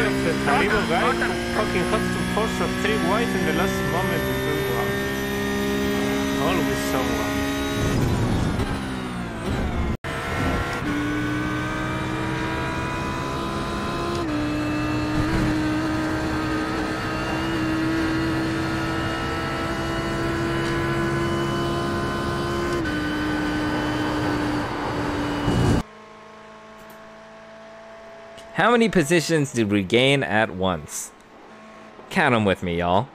of the Taliban guy who fucking has to force a 3 white in the last moment to do always someone. How many positions did we gain at once? Count them with me, y'all.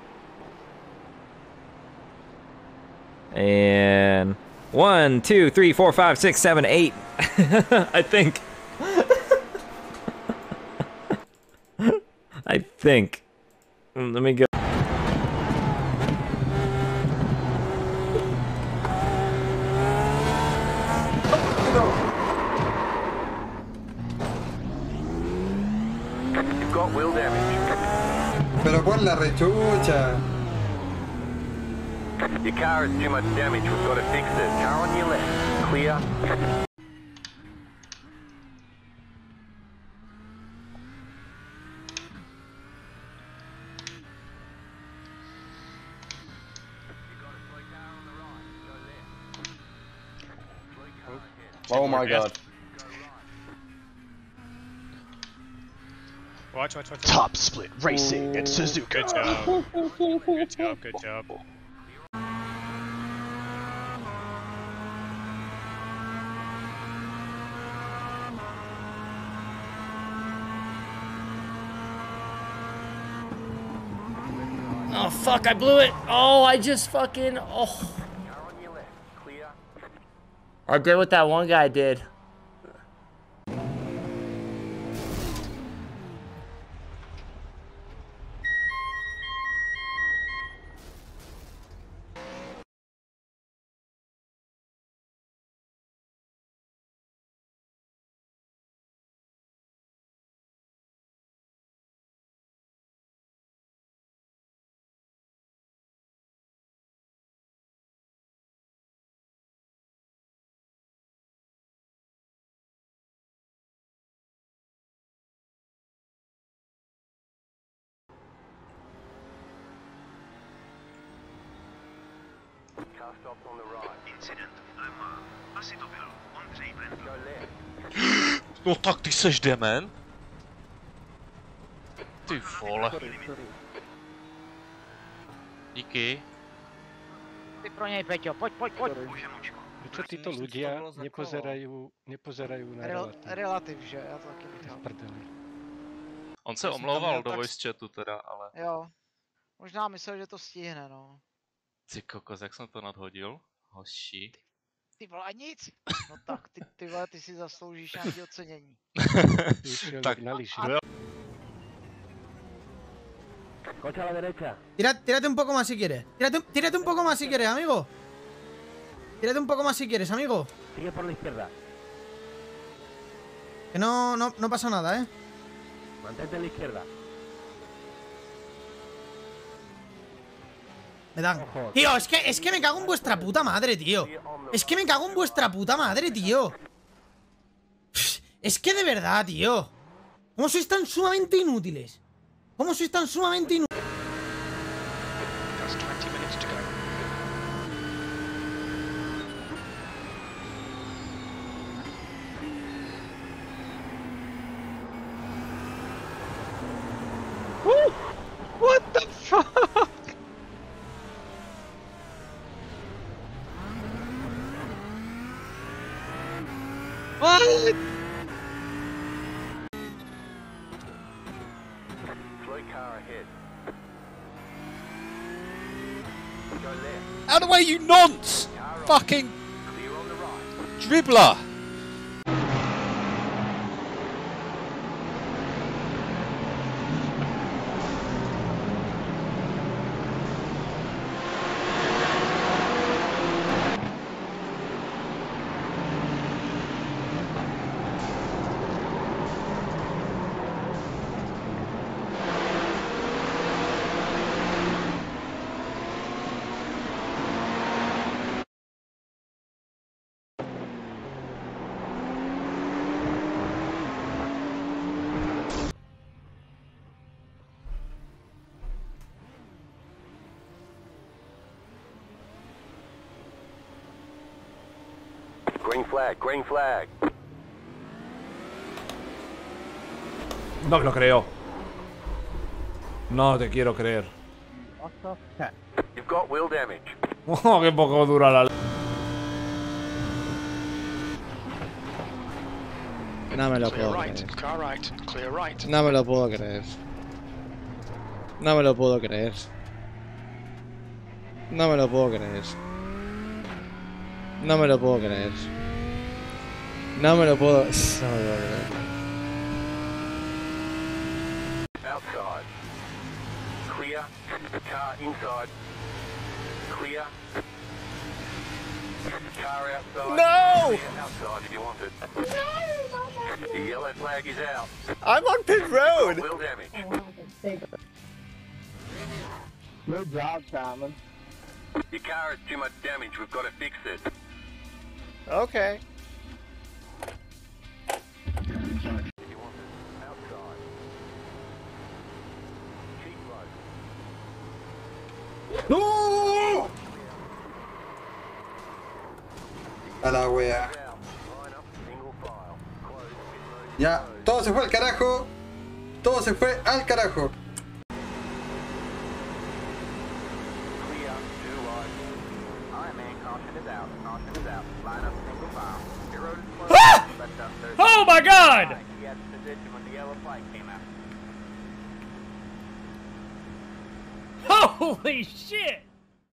And 1, 2, 3, 4, 5, 6, 7, 8. I think. I think. Let me go. Got wheel damage. Pero por la rechucha. Your car has too much damage. We've got to fix it. Car on your left. Clear. Oh my god. Watch. Top Split Racing and Suzuka. Good job. Good job. Oh, fuck, I blew it. Oh, I just fucking, oh. I did what that one guy did. Car stopped on the right. Incident. Omar. Asi to bylo. Ondřej Brendl. Go left. No tak ty seš dement. Ty vole. Díky. Ty pro něj, Peťo, pojď. Prečo títo ľudia nepozerajú na Relativ, že? Já to taky bych prdeli. On se omlouval do voice chatu teda, ale... Jo. Možná myslel, že to stihne, no. Ty kokos, jak jsem to nadhodil? Hoši. Ty vole, nic! No tak, ty vole, ty si zasloužíš nějaký ocenění. Tak, Coche a la derecha. Tírate un poco más si quieres. Tírate un poco más si quieres, amigo. Tírate un poco más si quieres, amigo. Sigue por la izquierda. Que no pasa nada, Mantente en la izquierda. Me dan. Tío, es que me cago en vuestra puta madre, tío. Es que me cago en vuestra puta madre, tío. Es que de verdad, tío. ¿Cómo sois tan sumamente inútiles? ¿Cómo sois tan sumamente inútiles? what the fuck? What? Slow car ahead. Go left. Out of the way, you nonce! Fucking Clear on the right. dribbler! Green flag, green flag. No lo creo. No te quiero creer. You've got wheel damage. Oh, qué poco dura la... No me lo puedo creer. No me lo puedo creer. No me lo puedo creer. No me lo puedo creer. No me lo puedo creer. No me lo puedo... No me lo puedo creer. Outside. Clear. Car inside. Clear. Car outside. No! Clear outside if you want it. No! The yellow flag is out. I'm on pit road! Wheel damage. Good job, Simon. Your car has too much damage. We've got to fix it. Okay. If you want it. Outside. Cheap road. ¡No! A la wea. Line up, single file. Close, pit road. Ya, todo se fue al carajo. Todo se fue al carajo. Clear, two wide. Alright, man, caution is out. Caution is out. Line up, single file. Your road is closed. Ah! Left up, third. Oh my god! He had position when the yellow flag came out. Holy shit!